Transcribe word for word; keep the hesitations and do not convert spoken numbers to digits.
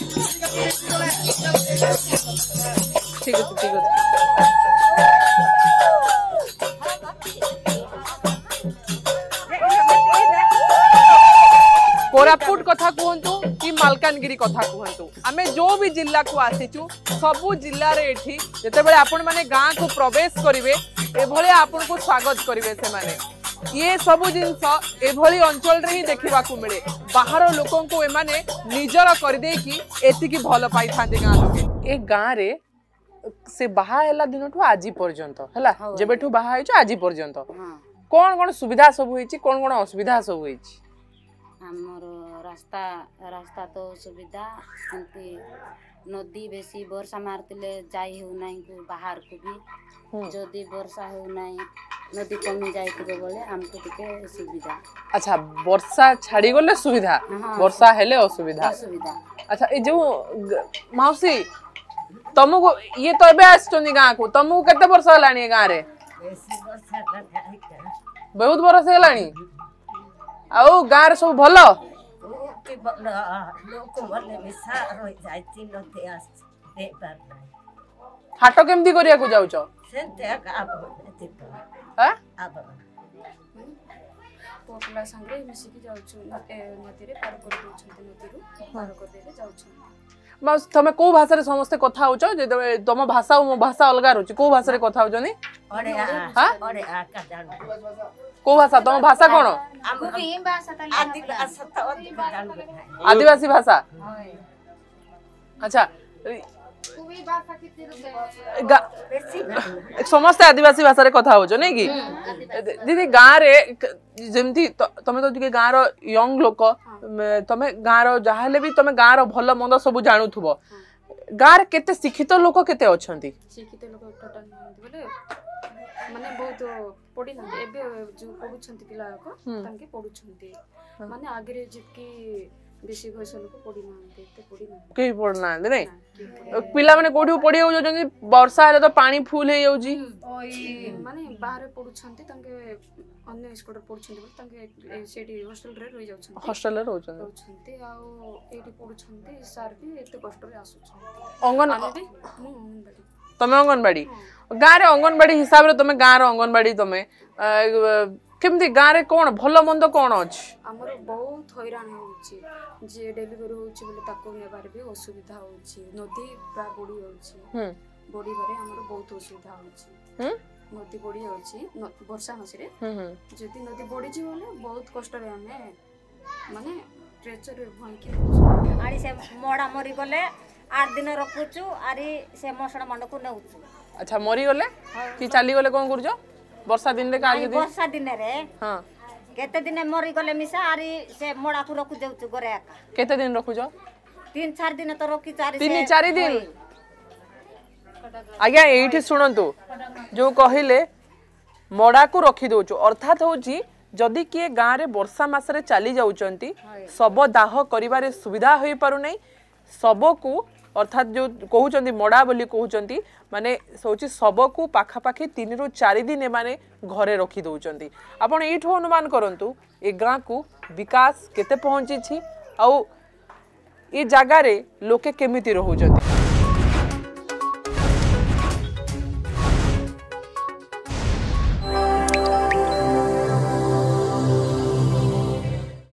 ठीक है ठीक है कोरापुट कथा कहतु कि मालकानगिरी कथा कहतु आमे जो भी जिला को आसीचु सबु जिल्ला रे एठी जेतेबेले आपण माने गाँ को प्रवेश करिवे एभले आपण को स्वागत करिवे से माने ये सबु जिनस एभली अंचल रे ही देखिबा को मिले बाहर लोकन को एमाने निजर कर दे कि एति की भल पाई थांते गाँ लोके ए गाँ रे से बाहा हैला दिनठु आजी पर्यंत हैला जेबेठु बाहा हैछ आजी पर्यंत कोन कोन सुविधा सब होईची कोन कोन असुविधा सब होईची हमर रास्ता रास्ता तो सुविधा एमती नदी बेसी वर्षा मारतिले जाई हो नाही को बाहर को भी जदी वर्षा हो नाही नदी कमी जाई के बोले हमको टिके सुविधा अच्छा वर्षा छाड़ी गले सुविधा वर्षा हेले असुविधा सुविधा अच्छा ए जो मौसी तुमको ये तो एबे आछतनी गाँ को तुमको केते वर्ष हलानी गाँ रे बहुत वर्ष हलानी आउ गाँ रे सब भलो के बल लोक बोले मिसा रहि जाइती नते आस दे पर हाट केमदी करिया को जाउछ सेते आब होते ह आब पोटला संगे मिसी की जाउछ नदी रे पार कर दोछ नदी रो पार कर देले जाउछ बस तमे को भाषा रे समस्त कथा होछ जे तम भाषा और मो भाषा अलगा रहछ को भाषा रे कथा होछ नी अरे हां अरे आ का जान को भाषा तम भाषा कोन हमको भी भाषा त आदिवासी त अधिक जान आदिवासी भाषा अच्छा कोई भाषा किते बेसी समस्त आदिवासी भाषा रे कथा होछ नै कि दीदी गाँ रे जेमती तमे तो के गाँ रो यंग लोक तमे गाँ रो जाहले भी तमे गाँ रो भलो मंद सब जानुथबो गाँ रे केते शिक्षित लोक केते अछंती शिक्षित लोक टोटल बोले माने बहुत पढ़ी ना एबे जो पढुछंती पिला को तांके पढुछंती माने आगे जितकी बेसी वयस लोक पढ़ी ना एते पढ़ी ना के पढ़ना नै पिला माने कोठी पढ़ी हो जंती वर्षा हेले तो पानी फुल हे जाउजी माने बाहर पढुछंती तांके अन्य स्कूल पढुछंती बोल तांके सेठी हॉस्टल रे रहि जाउछंती हॉस्टल रे रहउछंती रहउछंती आ एठी पढुछंती सर भी एते कष्ट रे आसुछंती अंगन अंगनबाड़ी तमे अंगनबाड़ी गाँ रे अंगनबाड़ी हिसाब रे तमे गाँ रो अंगनबाड़ी तमे केमती गाँ रे कोन भलो मंद कोन अछि हमर बहुत हैरान होउची जे डिलीवरी होउची बोले ताको नेबार भी असुविधा होउची नदी प्रा बड़ी होउची हम बड़ी बारे हमर बहुत असुविधा होउची हम नदी बड़ी होउची वर्षा मास रे हम जदी नदी बड़ी जी बोले बहुत कष्ट रे हमें माने ट्रेचर रे भई के आड़ी से मोड़ा मरी गले आठ दिन रखुचु आरी से मसड़ा मंड को नेउचु अच्छा मरी गले कि चाली गले कोन करजो वर्षा दिन रे काली दिन वर्षा दिन रे हां केते दिन मरी गले मिसा आरी से मोड़ा को रखु देउचु गरे आका केते दिन रखुजो तीन चार दिन तो रखी चार तीन चार दिन आज्ञा एठी सुनंतु जो कहिले मोड़ा को रखी दोचु अर्थात होची जदि किए गाँ रे वर्षा मासरे चली जाउचंती सब दाह करिवारे सुविधा होई पारु नै सब को अर्थात जो कहउचंती मोड़ा बोली कहउचंती माने सोची सब को पाखा पाखी तीन रु चार दिन माने घरे रखी दउचंती आपण एठो अनुमान करंतु ए गाँ को विकास केते पहुंची छी आ ए जगह रे लोके केमिति रहउचंती।